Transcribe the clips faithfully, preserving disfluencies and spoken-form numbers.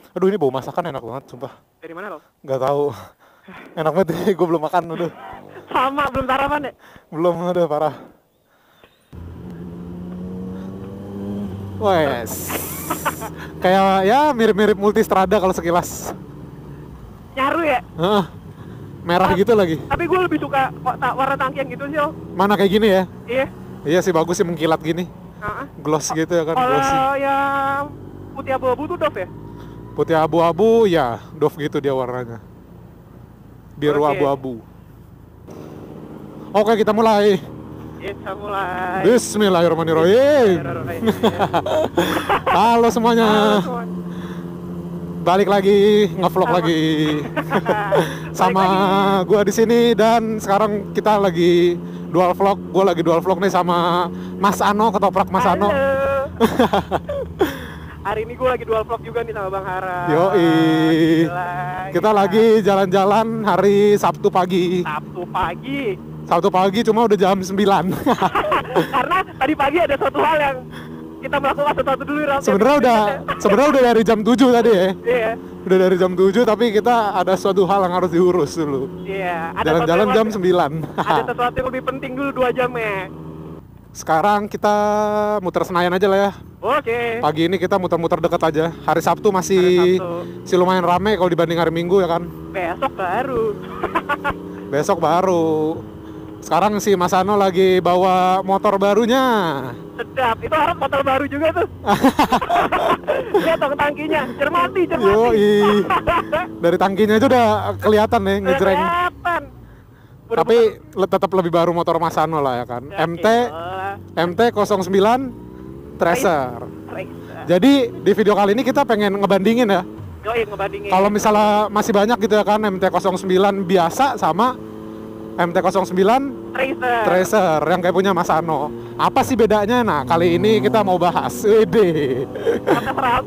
Aduh ini bau masakan enak banget, sumpah. Dari mana lo? Gak tahu. Enak banget nih, gue belum makan udah. Sama, belum sarapan ya? Belum, ada parah. Wes. Kayak ya mirip-mirip Multistrada kalau sekilas. Nyaru ya? Heeh. Merah gitu lagi. Tapi gue lebih suka kok ta- warna tangki yang gitu sih, Om. Mana kayak gini ya? Iya. Iya sih, bagus sih mengkilat gini. Heeh. Gloss gitu ya kan, glossy. Kalau yang putih abu-abu tuh Dove ya? Putih abu-abu ya, Dove gitu dia warnanya. Biru Oke. abu-abu. Oke, kita mulai. Kita mulai. Bismillahirrahmanirrahim. Halo semuanya. Balik lagi ngevlog Sama. lagi. Sama gua di sini dan sekarang kita lagi dual vlog. Gua lagi dual vlog nih sama Mas Ano, ketoprak Mas Ano. Halo. Hari ini gue lagi dual vlog juga nih sama Bang Hara. Yoi. Gila, Kita gila. lagi jalan-jalan hari Sabtu pagi. Sabtu pagi. Sabtu pagi cuma udah jam sembilan. Karena tadi pagi ada suatu hal yang kita melakukan sesuatu dulu Ram. Sebenarnya udah sebenarnya udah dari jam tujuh tadi ya. Iya. Udah dari jam tujuh tapi kita ada suatu hal yang harus diurus dulu. Iya. Ada Jalan-jalan sesuatu jam yang- sembilan. Ada sesuatu yang lebih penting dulu dua jam ya. Sekarang kita muter Senayan aja lah ya. Oke. Pagi ini kita muter-muter dekat aja. Hari Sabtu masih Hari Sabtu. si lumayan rame kalau dibanding hari Minggu ya kan. Besok baru. Besok baru. Sekarang si Mas Ano lagi bawa motor barunya. Sedap. Itu harus motor baru juga tuh. Lihat dong tangkinya. Cermati, cermati. Yoi. Dari tangkinya aja udah kelihatan nih ngejreng. Kelihatan. Tapi le- tetap lebih baru motor Mas Ano lah ya kan. M T M T nol sembilan Tracer. Jadi di video kali ini kita pengen ngebandingin ya. Yoi, ngebandingin. Kalau misalnya masih banyak gitu ya kan M T nol sembilan biasa sama M T nol sembilan Tracer. Tracer yang kayak punya Mas Ano. Apa sih bedanya? Nah, kali ini kita mau bahas. Wede. Kata serat.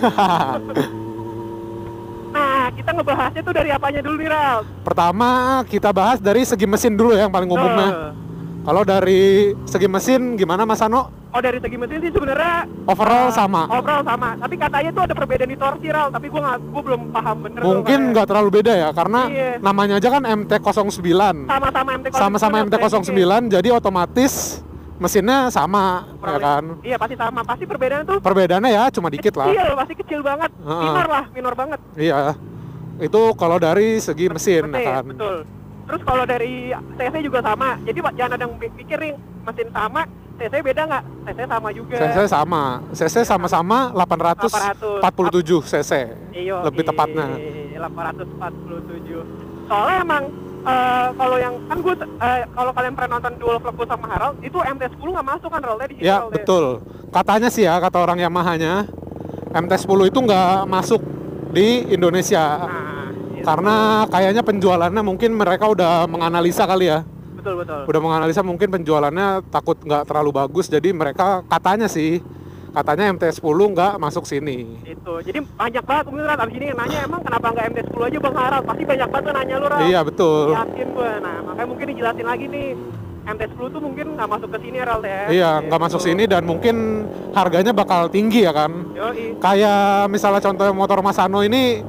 Nah, kita ngebahasnya tuh dari apanya dulu nih, Ral? Pertama kita bahas dari segi mesin dulu ya, yang paling umumnya. Tuh. Kalau dari segi mesin gimana Mas Ano? Oh, dari segi mesin sih sebenarnya Overall uh, sama. overall sama. Tapi katanya tuh ada perbedaan di torsi, Ral. Tapi gua nggak, gua belum paham bener. Mungkin tuh, nggak terlalu beda ya, karena Iya. namanya aja kan M T nol sembilan. sama-sama M T Sama-sama M T nol sembilan, jadi otomatis mesinnya sama, ya kan? Iya, pasti sama. Pasti perbedaan tuh Perbedaannya ya cuma dikit lah. kecil, pasti kecil banget. Heeh. Minor lah, minor banget. Iya. Itu kalau dari segi mesin, Mesin, ya kan? betul. Terus kalau dari C C juga sama. Jadi Pak, jangan ada yang pikir nih mesin sama, C C beda nggak? C C sama juga. C C sama. C C sama-sama delapan ratus empat puluh tujuh cc. Iyo, Lebih tepatnya. delapan ratus empat puluh tujuh. Soalnya emang eh, kalau yang kan gue eh, kalau kalian pernah nonton dual vlog gue sama Harald, itu M T sepuluh nggak masuk kan Harald di sini. Ya, Harald, betul. Katanya sih ya, kata orang Yamaha-nya, M T sepuluh itu nggak masuk di Indonesia. Nah, iya. Karena kayaknya penjualannya mungkin mereka udah menganalisa kali ya. Betul betul. Udah menganalisa mungkin penjualannya takut nggak terlalu bagus, jadi mereka katanya sih, katanya M T sepuluh nggak masuk sini. Itu. Jadi banyak banget mungkin abis ini yang nanya emang kenapa nggak M T sepuluh aja Bang Harald? Pasti banyak banget tuh nanya lu Ral. Iya, betul. Yakin gue. Nah, makanya mungkin dijelasin lagi nih. M T sepuluh tuh mungkin nggak masuk ke sini Harald ya. Iya, nggak Gitu. masuk sini dan mungkin harganya bakal tinggi ya kan. Yoi. Kayak misalnya contoh motor Mas Ano ini,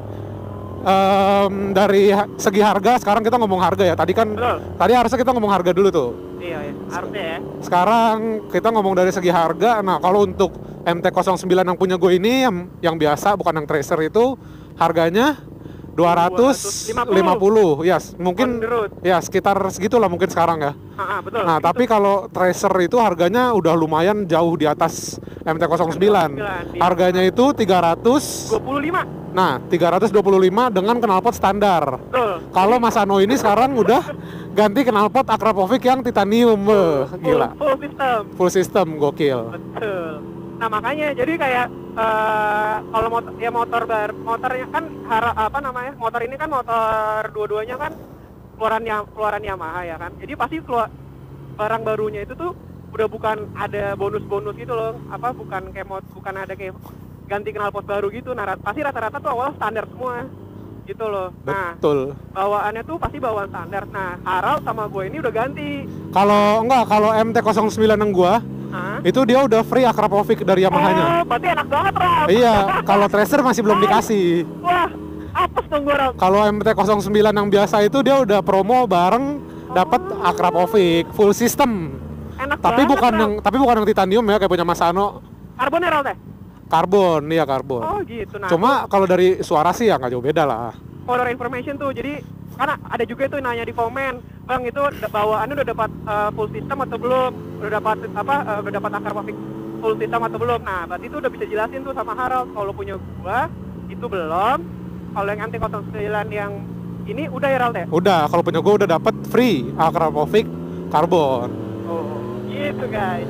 em, dari ha- segi harga, sekarang kita ngomong harga ya. Tadi kan, Betul. tadi harusnya kita ngomong harga dulu tuh. Iya, iya. Harusnya ya. Sekarang kita ngomong dari segi harga. Nah, kalau untuk M T nol sembilan yang punya gue ini, yang, yang biasa bukan yang Tracer itu, harganya dua ratus lima puluh. Ya, mungkin On the road. ya sekitar segitulah mungkin sekarang ya. Ah, ah, betul. Nah, Gitu. tapi kalau Tracer itu harganya udah lumayan jauh di atas M T nol sembilan. Iya. Harganya itu tiga ratus. dua puluh lima. Nah, tiga ratus dua puluh lima dengan knalpot standar. Betul. Kalau Mas Ano ini sekarang udah ganti knalpot Akrapovic yang titanium. Beuh, gila. Full, full system. Full system, gokil. Betul. Nah, makanya jadi kayak eh, kalau motor ya motor bar motornya kan hara, apa namanya? Motor ini kan motor dua-duanya kan keluaran ya keluaran Yamaha ya kan. Jadi pasti keluar barang barunya itu tuh udah bukan ada bonus-bonus gitu loh. Apa bukan kayak mot bukan ada kayak ganti knalpot baru gitu. Nah, rat- pasti rata-rata tuh awal standar semua. Gitu loh. Nah, Betul. bawaannya tuh pasti bawaan standar. Nah, Harald sama gue ini udah ganti. Kalau enggak, kalau M T nol sembilan yang gua, Hah? itu dia udah free Akrapovic dari Yamaha-nya. Oh, berarti enak banget, Ram. Iya, kalau Tracer masih belum dikasih. Wah, apes dong gua, Ram. Kalau M T nol sembilan yang biasa itu dia udah promo bareng dapat Akrapovic full system. Enak Tapi banget, bukan Ram. yang tapi bukan yang titanium ya kayak punya Mas Ano. Karbon ya, Ram, teh? Karbon, iya karbon. Oh, gitu. Nah, Cuma kalau dari suara sih ya nggak jauh beda lah. color information tuh, jadi karena ada juga itu nanya di komen, bang itu da- bawaannya udah dapat uh, full system atau belum, udah dapat apa, uh, udah dapat Akrapovic full system atau belum. Nah berarti itu udah bisa jelasin tuh sama Harold, kalau punya gua itu belum, kalau yang M T nol sembilan yang ini udah ya, Harold ya? Udah, kalau punya gue udah dapat free Akrapovic karbon. Oh gitu guys.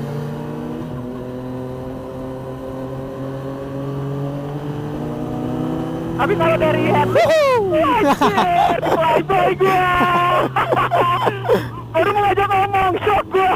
Tapi kalau dari headlight, anjir, flyby gue. Baru mau ngajak ngomong, shock gue.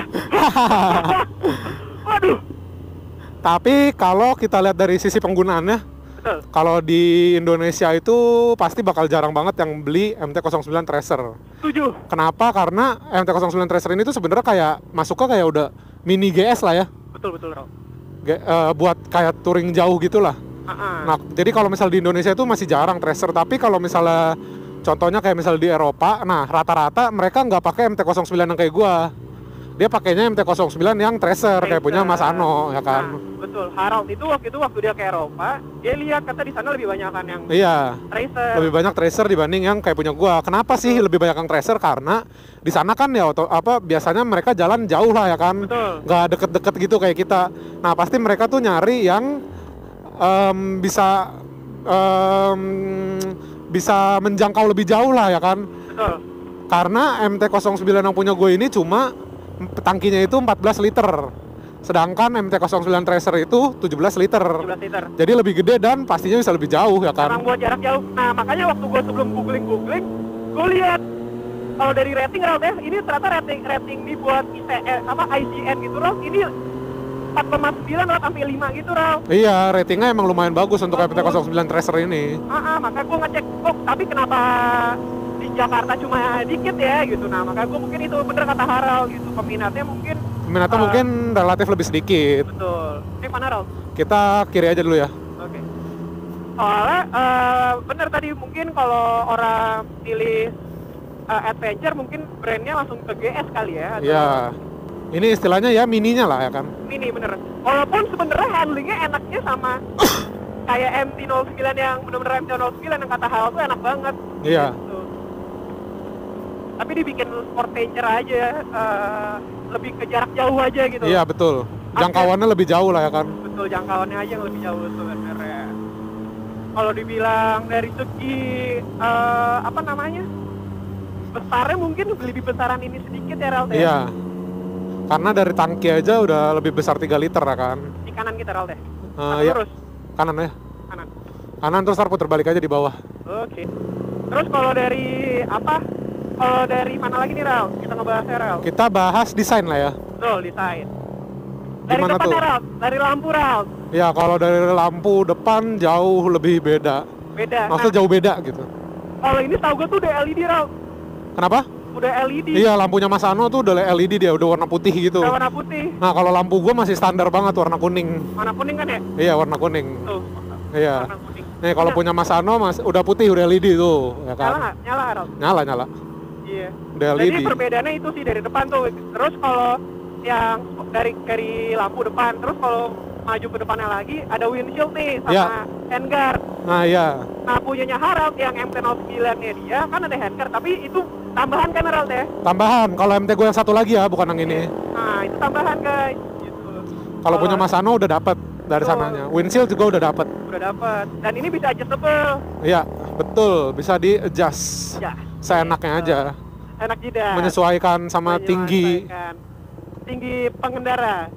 Waduh. Tapi kalau kita lihat dari sisi penggunaannya, Betul. kalau di Indonesia itu pasti bakal jarang banget yang beli M T nol sembilan Tracer. Setuju. Kenapa? Karena M T nol sembilan Tracer ini tuh sebenarnya kayak masuknya kayak udah mini G S lah ya. Betul betul, Ro. G- eh, buat kayak touring jauh gitulah. Uh-uh. Nah, jadi kalau misal di Indonesia itu masih jarang Tracer, tapi kalau misalnya contohnya kayak misal di Eropa, nah rata-rata mereka nggak pakai M T nol sembilan yang kayak gua. Dia pakainya M T nol sembilan yang Tracer, kayak punya Mas Ano, ya kan? Nah, betul. Harold itu waktu itu waktu dia ke Eropa, dia lihat kata di sana lebih banyak kan yang Iya. Tracer. Lebih banyak Tracer dibanding yang kayak punya gua. Kenapa sih lebih banyak yang Tracer? Karena di sana kan ya auto, apa biasanya mereka jalan jauh lah ya kan. Betul. Nggak deket-deket gitu kayak kita. Nah, pasti mereka tuh nyari yang em, bisa em, bisa menjangkau lebih jauh lah ya kan. Betul. Karena M T nol sembilan yang punya gue ini cuma tangkinya itu empat belas liter. Sedangkan M T nol sembilan Tracer itu tujuh belas liter. tujuh belas liter. Jadi lebih gede dan pastinya bisa lebih jauh ya kan. Emang buat jarak jauh. Nah, makanya waktu gua sebelum googling-googling, gua lihat kalau dari rating Raut ya, ini ternyata rating rating ini buat I C E apa I G N gitu, Raut. Ini empat koma sembilan Raut sampai lima gitu, Raut. Iya, ratingnya emang lumayan bagus untuk M T nol sembilan Tracer ini. Ah, ah, makanya gua ngecek, oh, tapi kenapa di Jakarta cuma dikit ya gitu. Nah, makanya gua mungkin itu bener kata Harold gitu. Peminatnya mungkin Peminatnya Ah. mungkin relatif lebih sedikit. betul. Ini mana, Raut? Kita kiri aja dulu ya. Oke. Soalnya eh, bener tadi mungkin kalau orang pilih eh, adventure mungkin brandnya langsung ke G S kali ya. atau Iya. Ini istilahnya ya mininya lah ya kan. Mini bener. Walaupun sebenarnya handlingnya enaknya sama kayak M T nol sembilan yang bener-bener M T nol sembilan yang kata Hal tuh enak banget. Iya. Gitu. Tapi dibikin sport ranger aja, eh, lebih ke jarak jauh aja gitu. Iya betul. Jangkauannya lebih jauh lah ya kan. Betul, jangkauannya aja yang lebih jauh sebenarnya. Kalau dibilang dari segi eh, apa namanya, besarnya mungkin lebih besaran ini sedikit ya, Ralt ya. Iya. Karena dari tangki aja udah lebih besar tiga liter ya kan. Di kanan kita, Ralt ya. Eh, Atau ya, lurus kanan ya. kanan. Kanan terus ntar puter balik aja di bawah. Oke. Terus kalau dari apa? Kalau dari mana lagi nih, Ralt? Kita ngebahasnya, Ralt. Kita bahas desain lah ya. Betul, desain. Dari Gimana depan tuh? ya, Ralt. Dari lampu, Ralt. Ya kalau dari lampu depan jauh lebih beda. Beda. Maksudnya Nah, jauh beda gitu. kalau ini tahu gue tuh udah L E D, Ralt. Kenapa? Udah L E D. Iya, lampunya Mas Ano tuh udah L E D dia, udah warna putih gitu. Udah warna putih. Nah, kalau lampu gua masih standar banget warna kuning. Warna kuning kan ya? Iya, warna kuning. Tuh. Iya. Warna kuning. Nih, kalau Nyala- punya Mas Ano mas udah putih, udah L E D tuh, ya Nyala kan? nggak? Nyala, Ralt. Nyala, nyala. Iya. Udah L E D. Jadi perbedaannya itu sih dari depan tuh. Terus kalau yang dari dari lampu depan, terus kalau maju ke depannya lagi ada windshield nih sama Ya. handguard. Nah, iya. Nah punyanya Harold yang M T nol sembilan nya dia kan ada handguard, tapi itu tambahan kan, Harold ya? Tambahan, kalau M T gua yang satu lagi ya, bukan yang ini. Nah itu tambahan guys. Gitu. Kalau punya Mas Ano udah dapet dari Betul. sananya. Windshield juga udah dapet. Udah dapat. Dan ini bisa adjustable. Iya, betul. Bisa di adjust. Ya. Seenaknya aja. Enak jidat. Menyesuaikan sama tinggi. Menyesuaikan tinggi pengendara.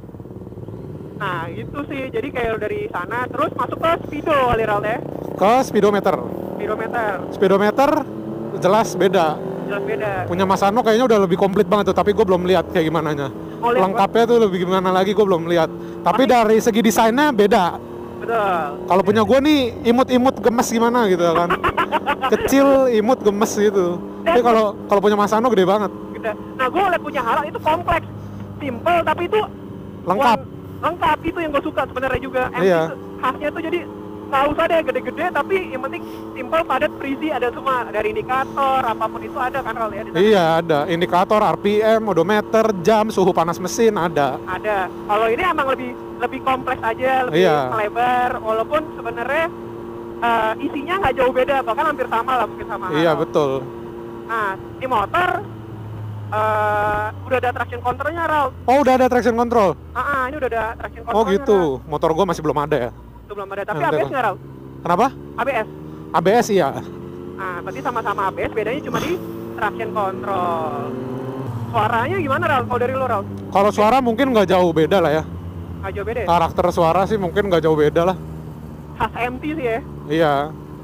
Nah itu sih, jadi kayak dari sana terus masuk ke speedo kali, Harold ya. Ke speedometer. Speedometer, Speedometer jelas beda. jelas beda. Punya Mas Ano kayaknya udah lebih komplit banget tuh, tapi gue belum lihat kayak gimana nya. Oh, lihat, Lengkapnya tuh lebih gimana lagi gue belum lihat. Tapi dari segi desainnya beda. Betul. Kalau punya gue nih imut-imut gemes gimana gitu kan. Kecil, imut, gemes gitu. Tapi kalau kalau punya Mas Ano gede banget. Gitu. Nah gue liat punya Harold itu kompleks, simple, tapi itu Lengkap. Wah, lengkap itu yang gue suka sebenarnya juga. M T Iya. tuh khasnya tuh jadi nggak usah deh gede-gede, tapi yang penting simple, padat, berisi, ada semua. Dari indikator apapun itu ada kan Ral ya di sana? Iya, ada indikator, R P M, odometer, jam, suhu panas mesin ada. Ada. Kalau ini emang lebih lebih kompleks aja, lebih Iya. lebar, walaupun sebenarnya eh, isinya nggak jauh beda, bahkan hampir sama lah mungkin sama. Iya, Harrow. betul. Nah, di motor eh, udah ada traction controlnya Ral. Oh, udah ada traction control. Ah, ah, ini udah ada traction controlnya. Oh, gitu. Motor gua masih belum ada ya. Itu belum ada, tapi Nanti A B S lah. nggak Ral? Kenapa? A B S. A B S iya. Nah, berarti sama-sama A B S, bedanya cuma di traction control. Suaranya gimana Ral? Kalau dari lo Ral? Kalau suara mungkin nggak jauh beda lah ya. Nggak jauh beda ya? Karakter suara sih mungkin nggak jauh beda lah. Khas M T sih ya. Iya.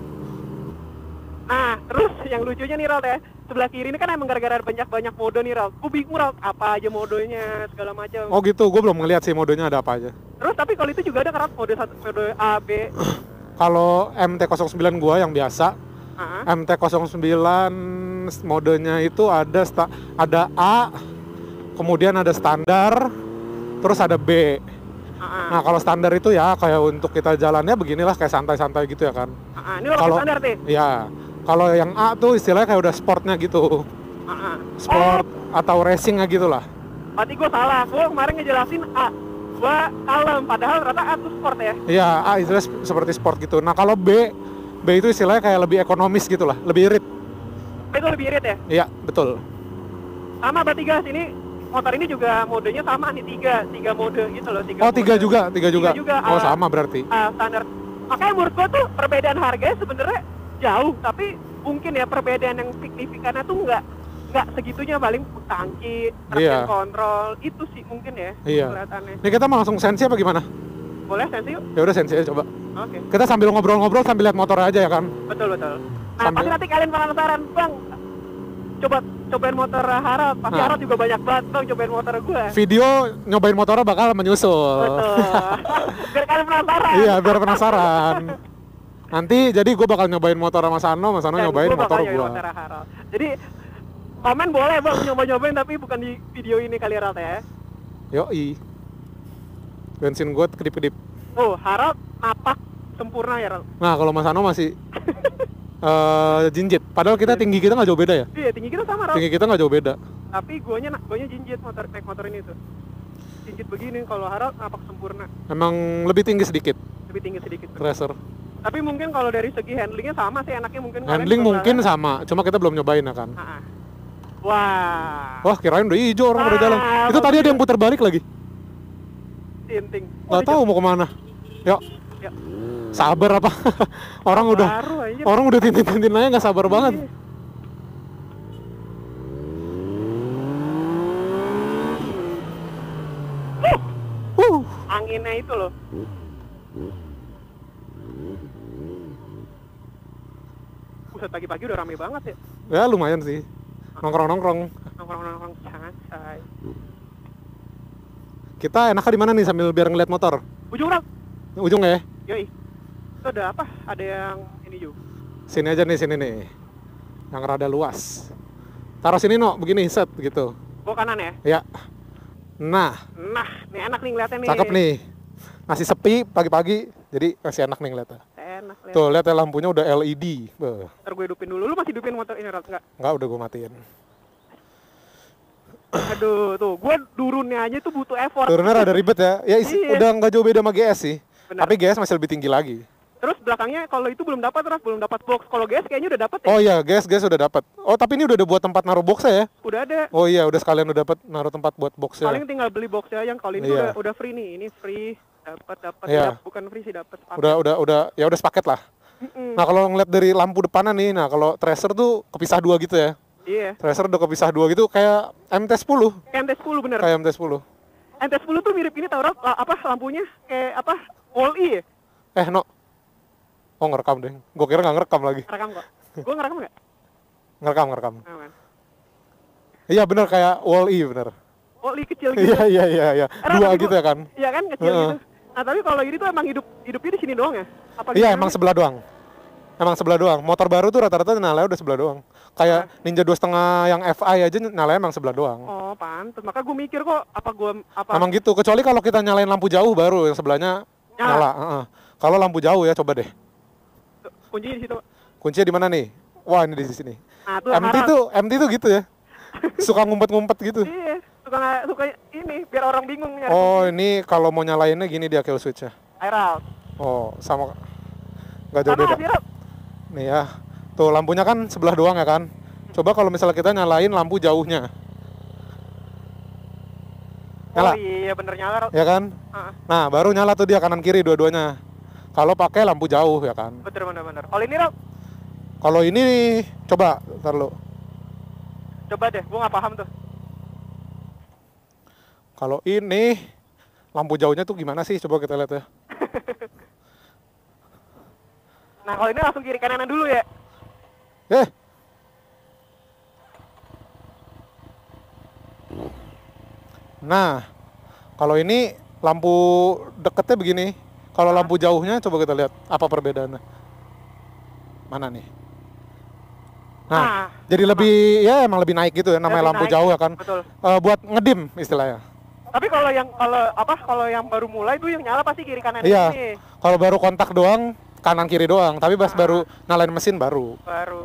Nah, terus yang lucunya nih Ral ya, sebelah kiri ini kan emang gara-gara banyak-banyak mode nih Ral. Gue bingung Ral, apa aja modenya, segala macam. Oh gitu, gue belum ngeliat sih modenya ada apa aja. Terus tapi kalau itu juga ada kan Ral, mode satu, mode A, B. Kalau M T nol sembilan gua yang biasa, Ah, M T nol sembilan modenya itu ada sta- ada A, kemudian ada standar, terus ada B. ah, ah. Nah kalau standar itu ya kayak untuk kita jalannya beginilah kayak santai-santai gitu ya kan. Ah, ah. Ini lo pakai Kalau standar nih. ya, kalau yang A tuh istilahnya kayak udah sportnya gitu, Ah, ah. sport atau racingnya gitu lah. Oh, berarti gue salah. Gue kemarin ngejelasin A. Gue kalem, padahal ternyata A tuh sport ya. Iya, A istilahnya sep- seperti sport gitu. Nah kalau B, B itu istilahnya kayak lebih ekonomis gitu lah, lebih irit. Itu lebih irit ya. Iya, betul. Sama berarti guys, ini motor ini juga modenya sama nih, tiga, tiga mode gitu loh. Tiga Oh tiga mode. juga, tiga juga. Tiga juga, Oh ah. sama berarti. Ah, standar. Makanya menurut gue tuh perbedaan harganya sebenarnya jauh, tapi mungkin ya perbedaan yang signifikannya tuh nggak nggak segitunya, paling tangki, traction Iya. control itu sih mungkin ya Iya. kelihatannya. Ini kita mau langsung sensi apa gimana? Boleh sensi yuk? Ya udah sensi aja coba. Oke, Kita sambil ngobrol-ngobrol sambil lihat motor aja ya kan. betul betul. Nah Sambil- pasti nanti kalian penasaran, bang, coba cobain motor Harald. Pasti Nah. Harald juga banyak banget, bang, cobain motor gue. Video nyobain motornya bakal menyusul. Betul. Biar kalian penasaran. Iya biar penasaran. Nanti jadi gue bakal nyobain motor sama Sano, Mas Sano Dan nyobain gua bakal motor nyobain gue. motor Harald. Jadi komen boleh bang nyoba-nyobain, tapi bukan di video ini kali Harald ya. Yoi. Bensin gue kedip-kedip. Oh, Harald napak sempurna ya, Harald. Nah kalau Mas Sano masih eh jinjit. Padahal kita tinggi kita nggak jauh beda ya. Iya, tinggi kita sama, Harald. Tinggi kita nggak jauh beda. Tapi guanya guanya jinjit motor naik motor ini tuh. Jinjit begini, kalau Harald napak sempurna. Emang lebih tinggi sedikit Lebih tinggi sedikit. tracer. Tapi mungkin kalau dari segi handlingnya sama sih, enaknya mungkin kalian Handling coba- mungkin sama, cuma kita belum nyobain ya kan. Ah, ah. Wah. Wah kirain udah hijau orang udah Ah, jalan. Itu tadi bagus. ada yang putar balik lagi. Tinting. Nggak tahu mau kemana. Yuk, Ya. sabar apa? orang udah Baru aja. orang udah tintin-tintin aja nggak sabar banget. Iya. Uh, Anginnya itu loh. Buset, pagi-pagi udah rame banget ya. ya lumayan sih. Nongkrong-nongkrong. Nongkrong-nongkrong santai. Kita enaknya di mana nih sambil biar ngeliat motor? Ujung Ram. Ujung ya? Yoi. Itu ada apa? Ada yang ini juga. Sini aja nih, sini nih. Yang rada luas. Taruh sini no, begini set gitu. Gua kanan ya. Ya. Nah, Nah, nih enak nih ngeliatnya nih. cakep nih. Masih sepi pagi-pagi, jadi masih enak nih ngeliatnya. Enak liat. Tuh, lihat ya lampunya udah L E D. Beuh. Ntar gue hidupin dulu. Lu masih hidupin motor ini, Rat? Enggak? Enggak, udah gue matiin. Aduh, tuh. Gue turunnya aja tuh butuh effort. Turunnya rada ribet ya. Ya isi, Iya. udah nggak jauh beda sama G S sih. Benar. Tapi G S masih lebih tinggi lagi. Terus belakangnya kalau itu belum dapat, Rat. Belum dapat box. Kalau G S kayaknya udah dapat ya. Oh iya, G S G S udah dapat. Oh tapi ini udah ada buat tempat naruh boxnya ya? Udah ada. Oh iya, udah sekalian udah dapat naruh tempat buat boxnya. Paling tinggal beli boxnya yang kalau ini Iya. udah udah free nih. Ini free. Dapat dapat. Iya. Dap- Bukan free sih, dapat. Udah udah udah ya udah sepaket lah. Mm-mm. Nah kalau ngeliat dari lampu depannya nih, nah kalau tracer tuh kepisah dua gitu ya. Iya. Tracer udah kepisah dua gitu kayak M T sepuluh, M T sepuluh bener. kayak M T sepuluh. M T sepuluh tuh mirip ini tau, Rat. La- apa lampunya kayak apa? Wall-E ya? Eh no, oh ngerekam deh. Gue kira nggak ngerekam lagi. Rekam kok. Gue ngerekam nggak? Ngerekam ngerekam. Aman. Iya bener kayak Wall-E bener. Wall-E kecil gitu. Iya iya iya iya. Eh, Dua tapi gitu gua- ya kan? Iya kan, kecil Heeh. gitu. Nah tapi kalau ini tuh emang hidup hidupnya di sini doang ya? Apa Iya gimana emang nih? sebelah doang. Emang sebelah doang. Motor baru tuh rata-rata nyala udah sebelah doang. Kayak Ninja dua setengah yang F I aja nyalain emang sebelah doang. Oh, pantes. Maka gue mikir kok apa gue apa Emang gitu, kecuali kalau kita nyalain lampu jauh baru yang sebelahnya Nyala. nyala. Heeh. Kalau lampu jauh ya coba deh. kuncinya di situ. Kuncinya di mana nih? Wah, ini di sini. Nah, tuh M T harap. tuh, M T tuh gitu ya. Suka ngumpet-ngumpet gitu. Iya, suka nggak suka ini biar orang bingung nyari Oh, kunci. ini kalau mau nyalainnya gini dia kill switch ya. Air out. Oh, sama nggak jauh Sama beda. nggak sih, Rob? Nih ya. Tuh lampunya kan sebelah doang ya kan. Coba kalau misalnya kita nyalain lampu jauhnya. Nyala. Oh iya bener nyala, Rob. Ya kan? Heeh. Nah, baru nyala tuh dia kanan kiri dua-duanya. Kalau pakai lampu jauh ya kan. Bener bener bener. Kalau ini, Rob, Kalau ini coba ntar lu. coba deh, gua nggak paham tuh. Kalau ini lampu jauhnya tuh gimana sih? Coba kita lihat ya. Nah, kalau ini langsung kiri kanan dulu ya. Eh. Nah, kalau ini lampu deketnya begini. Kalau lampu jauhnya coba kita lihat apa perbedaannya. Mana nih? Nah, Nah, jadi sama. lebih ya emang lebih naik gitu ya namanya Lebih lampu naik, jauh ya kan. Betul. Eh, buat ngedim istilahnya. Tapi kalau yang kalau apa kalau yang baru mulai tuh yang nyala pasti kiri kanan Iya. ini. Kalau baru kontak doang kanan kiri doang, tapi pas Ah. baru nyalain mesin baru. Baru.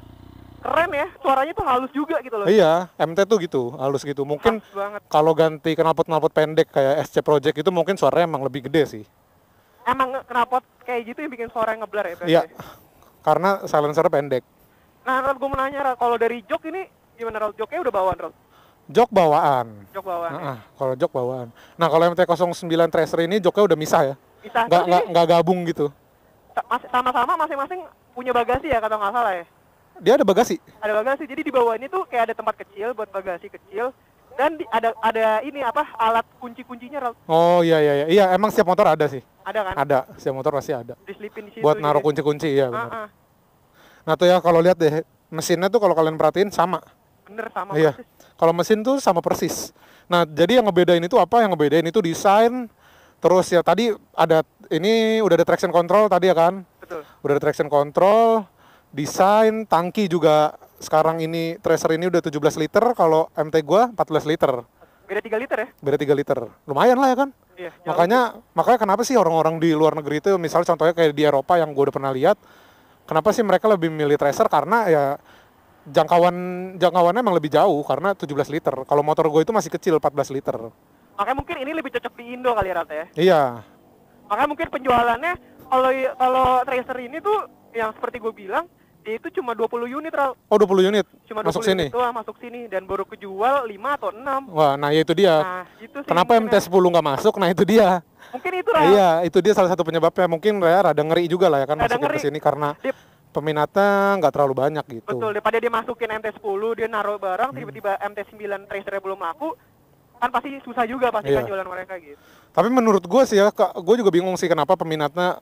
Keren ya, suaranya tuh halus juga gitu loh. Iya, M T tuh gitu, halus gitu. Mungkin Halus banget. kalau ganti knalpot-knalpot pendek kayak S C Project itu mungkin suaranya emang lebih gede sih. Emang knalpot kayak gitu yang bikin suara yang ngeblar ya? berarti? Iya, karena silencer pendek. Nah, Rod, gue mau nanya, Rod, kalau dari jok ini gimana, Rod? Joknya udah bawaan, Rod? Jok bawaan. Jok bawaan ya? Nah, kalau jok bawaan. Nah, kalau M T nol sembilan Tracer ini joknya udah misah ya. Bisa. Nggak, Terus nggak, ini nggak gabung gitu. sa- mas- sama-sama masing-masing punya bagasi ya, kata nggak salah ya? Dia ada bagasi. Ada bagasi, jadi di bawah ini tuh kayak ada tempat kecil buat bagasi kecil. Dan di- ada ada ini apa, alat kunci-kuncinya, Rod. Oh iya iya iya. Iya, emang setiap motor ada sih. Ada kan? Ada, setiap motor pasti ada. Diselipin di situ. Buat naruh jadi- kunci-kunci ya benar. Ah, ah. Nah, tuh ya kalau lihat deh, mesinnya tuh kalau kalian perhatiin sama. Bener, sama Iya. persis. Kalau mesin tuh sama persis. Nah, jadi yang ngebedain itu apa? Yang ngebedain itu desain. Terus ya tadi ada ini udah ada traction control tadi ya kan? Betul. Udah ada traction control, desain, tangki juga sekarang ini Tracer ini udah tujuh belas liter, kalau M T gua empat belas liter. Beda tiga liter ya? Beda tiga liter. Lumayan lah ya kan? Iya. jauh. Makanya makanya kenapa sih orang-orang di luar negeri itu misalnya contohnya kayak di Eropa yang gue udah pernah lihat, kenapa sih mereka lebih milih Tracer karena ya jangkauan jangkauannya emang lebih jauh karena tujuh belas liter. Kalau motor gue itu masih kecil empat belas liter. Makanya mungkin ini lebih cocok di Indo kali ya, Rod ya? Iya. Makanya mungkin penjualannya kalau kalau Tracer ini tuh yang seperti gue bilang dia itu cuma dua puluh unit, Rod. Oh, dua puluh unit Cuma masuk dua puluh sini. unit doang masuk sini dan baru kejual lima atau enam. Wah, nah ya itu dia. Nah, itu sih Kenapa M mungkin T ya. sepuluh nggak masuk? Nah itu dia. Mungkin itu lah. Iya, itu dia salah satu penyebabnya. Mungkin ya rada ngeri juga lah ya kan Rada masukin ke ngeri. sini karena Dia- peminatnya nggak terlalu banyak gitu. Betul, daripada dia masukin M T sepuluh, dia naruh Hmm. barang, tiba-tiba M T sembilan Tracer belum laku, kan pasti susah juga pasti Iya. kan jualan mereka gitu. Tapi menurut gue sih ya, gue juga bingung sih kenapa peminatnya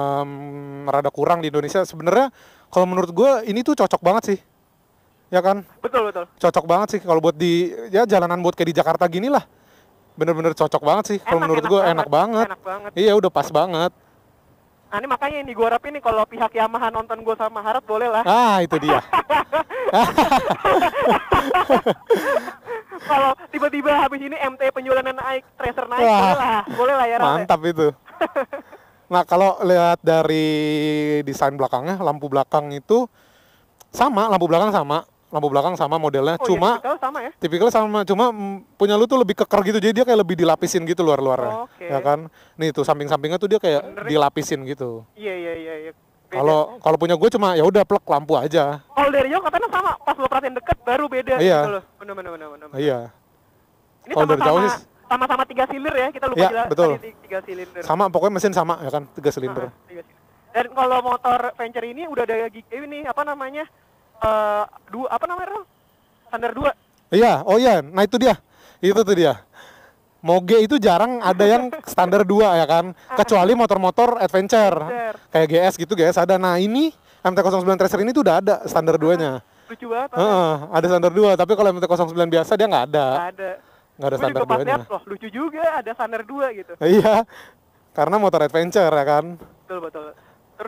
em, rada kurang di Indonesia. Sebenarnya kalau menurut gue ini tuh cocok banget sih, ya kan? Betul, betul. Cocok banget sih kalau buat di ya jalanan buat kayak di Jakarta gini lah. Bener-bener cocok banget sih. Kalau Enak, menurut enak gue banget, enak banget. enak banget. Iya udah pas banget. Nah ini makanya ini gue harapin nih kalau pihak Yamaha nonton gue sama Harap boleh lah. Ah itu dia. Kalau tiba-tiba habis ini M T penjualan naik, Tracer naik, Wah. boleh lah. Boleh lah ya, Rap, ya. Mantap itu. Nah kalau lihat dari desain belakangnya, lampu belakang itu sama, lampu belakang sama, lampu belakang sama modelnya. Oh, cuma iya, tipikal sama ya. tipikal sama, cuma mm, punya lu tuh lebih keker gitu, jadi dia kayak lebih dilapisin gitu luar-luarnya, Oh, oke. ya kan? Nih tuh samping-sampingnya tuh dia kayak Bener ya. dilapisin gitu. Iya, iya, iya, iya. Beda. Kalau kalau punya gue cuma ya udah plek lampu aja. Kalau dari jauh katanya sama, pas lo perhatiin deket baru beda Iya. gitu loh. Bener, bener, bener, bener. Iya. Ini Kalau dari sama-sama jauh sih- sama-sama tiga silir ya, kita lupa Iya, jelas betul. tadi tiga silinder. Sama pokoknya mesin sama ya kan, tiga silinder. Aha, tiga silinder. Dan kalau motor Venture ini udah ada gig ini apa namanya? Eh dua apa namanya? Ral? Standar dua. Iya, oh iya, nah itu dia, itu tuh dia. Moge itu jarang ada yang standar dua ya kan, kecuali motor-motor adventure, Adventure. kayak G S gitu, G S ada. Nah ini M T nol sembilan Tracer ini tuh udah ada standar duanya. Lucu banget. Heeh, ada standar dua, tapi kalau M T nol sembilan biasa dia nggak ada, Nggak ada. nggak ada Gue standar juga pas duanya. liat, loh lucu juga ada standar dua gitu. Iya, karena motor adventure ya kan. Betul, betul. Terus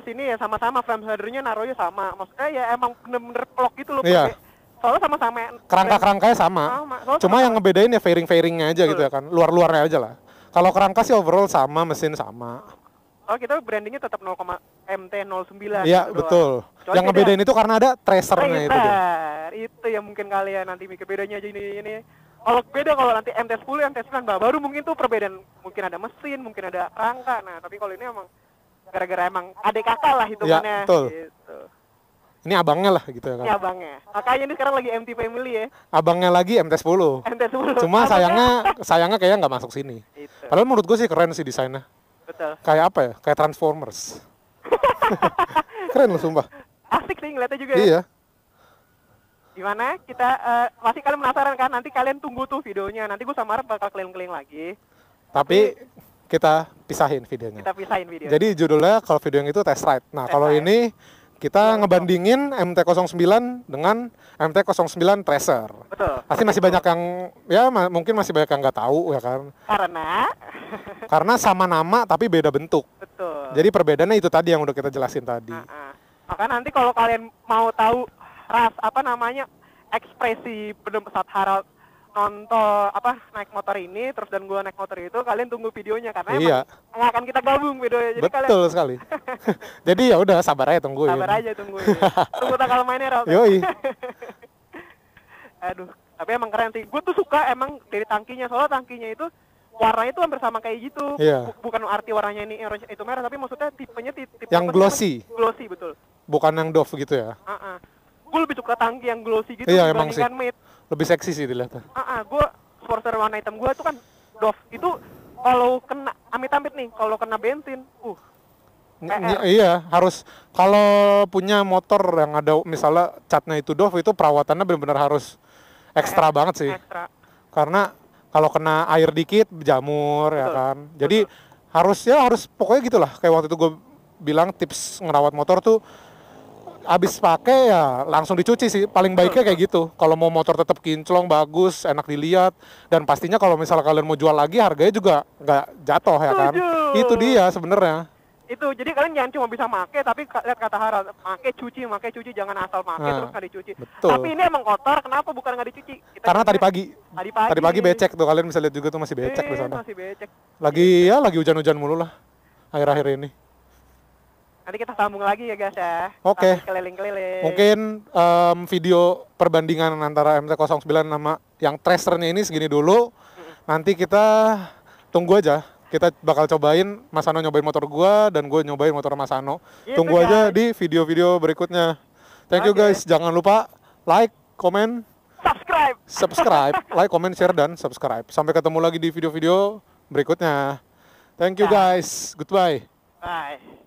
sini ya sama-sama frame slidernya naruhnya sama. Maksudnya ya emang bener-bener plok gitu loh. Iya. pakai- Soalnya sama-sama. Kerangka-kerangkanya sama. Sama. Soalnya Cuma sama- yang ngebedain ya fairing-fairingnya aja gitu Betul. ya kan. Luar-luarnya aja lah. Kalau kerangka sih overall sama, mesin sama. Oh kita brandingnya tetap nol, M T nol sembilan. Iya, gitu betul. doang. Kecuali Yang beda. ngebedain itu karena ada tracernya itu dia. Tracer. Itu yang mungkin kalian nanti mikir bedanya aja ini ini. Kalau beda kalau nanti M T sepuluh, M T sembilan bah, baru mungkin tuh perbedaan, mungkin ada mesin, mungkin ada rangka. Nah, tapi kalau ini emang gara-gara emang adik kakak lah hitungannya. Ya, betul. Gitu. Ini abangnya lah gitu ya kan. Ini abangnya. Makanya ini sekarang lagi M T Family ya. Abangnya lagi M T sepuluh. M T sepuluh. Cuma Abangnya- sayangnya sayangnya kayaknya nggak masuk sini. Itu. Padahal menurut gue sih keren sih desainnya. Betul. Kayak apa ya? Kayak Transformers. Keren loh sumpah. Asik sih ngeliatnya juga ya. Iya. Gimana? Kita eh, masih kalian penasaran kan? Nanti kalian tunggu tuh videonya. Nanti gue sama Arab bakal keliling-keliling lagi. Tapi kita pisahin videonya. Kita pisahin video. Jadi judulnya kalau video yang itu test ride. Nah, Test kalau ride. ini kita ngebandingin M T nol sembilan dengan M T nol sembilan Tracer. Betul. Pasti masih banyak yang ya ma- mungkin masih banyak yang nggak tahu ya kan. Karena Karena sama nama tapi beda bentuk. betul. Jadi perbedaannya itu tadi yang udah kita jelasin tadi. Nah, maka nanti kalau kalian mau tahu ras apa namanya ekspresi bener saat Harald nonton apa naik motor ini terus dan gua naik motor itu, kalian tunggu videonya karena Iya. emang nggak akan kita gabung videonya. Jadi kalian Betul sekali. Jadi ya udah sabar aja tungguin. sabar aja tungguin. Tunggu tanggal mainnya Rob. Yoi. Aduh, tapi emang keren sih. Gue tuh suka emang dari tangkinya, soalnya tangkinya itu warnanya itu hampir sama kayak gitu. Iya. Bu- Bukan arti warnanya ini orange itu merah, tapi maksudnya tipenya tipe, tipe Yang apa sih glossy. namanya? Glossy betul. Bukan yang Dove gitu ya. Uh Gue lebih suka tangki yang glossy gitu Iya, emang dibandingkan matte. Lebih seksi sih dilihatnya. Uh Gue Sportster warna hitam gue tuh kan Dove itu kalau kena amit-amit nih, kalau kena bensin, uh Ny- P R. ny- iya, harus kalau punya motor yang ada misalnya catnya itu Dove itu perawatannya benar-benar harus ekstra banget sih. ekstra. Karena kalau kena air dikit jamur ya Betul, kan. Jadi harus ya harus pokoknya gitulah. Kayak waktu itu gue bilang tips ngerawat motor tuh abis pakai ya langsung dicuci sih. Paling baiknya kayak gitu. Kalau mau motor tetap kinclong, bagus, enak dilihat, dan pastinya kalau misalnya kalian mau jual lagi harganya juga nggak jatuh ya kan. Setuju. Itu dia sebenarnya. Itu jadi kalian jangan cuma bisa make, tapi ka- lihat kata Harald, make cuci, make cuci, jangan asal make Nah, terus nggak dicuci. betul. Tapi ini emang kotor, kenapa bukan nggak dicuci? Kita Karena tadi cuma- pagi, tadi pagi, tadi pagi becek tuh, kalian bisa lihat juga tuh masih becek di Eh, sana. masih becek. Lagi ya lagi hujan-hujan mulu lah akhir-akhir ini. Nanti kita sambung lagi ya guys ya. Oke. Sambil keliling-keliling. Mungkin em, video perbandingan antara M T nol sembilan sama yang Tracernya ini segini dulu. Nanti kita tunggu aja. Kita bakal cobain, Mas Ano nyobain motor gua dan gue nyobain motor Mas Ano. Gitu, Tunggu aja guys. di video-video berikutnya. Thank you Oke. guys. Jangan lupa like, komen, Subscribe. subscribe, like, comment, share, dan subscribe. Sampai ketemu lagi di video-video berikutnya. Thank you Dah. guys. Goodbye. Bye.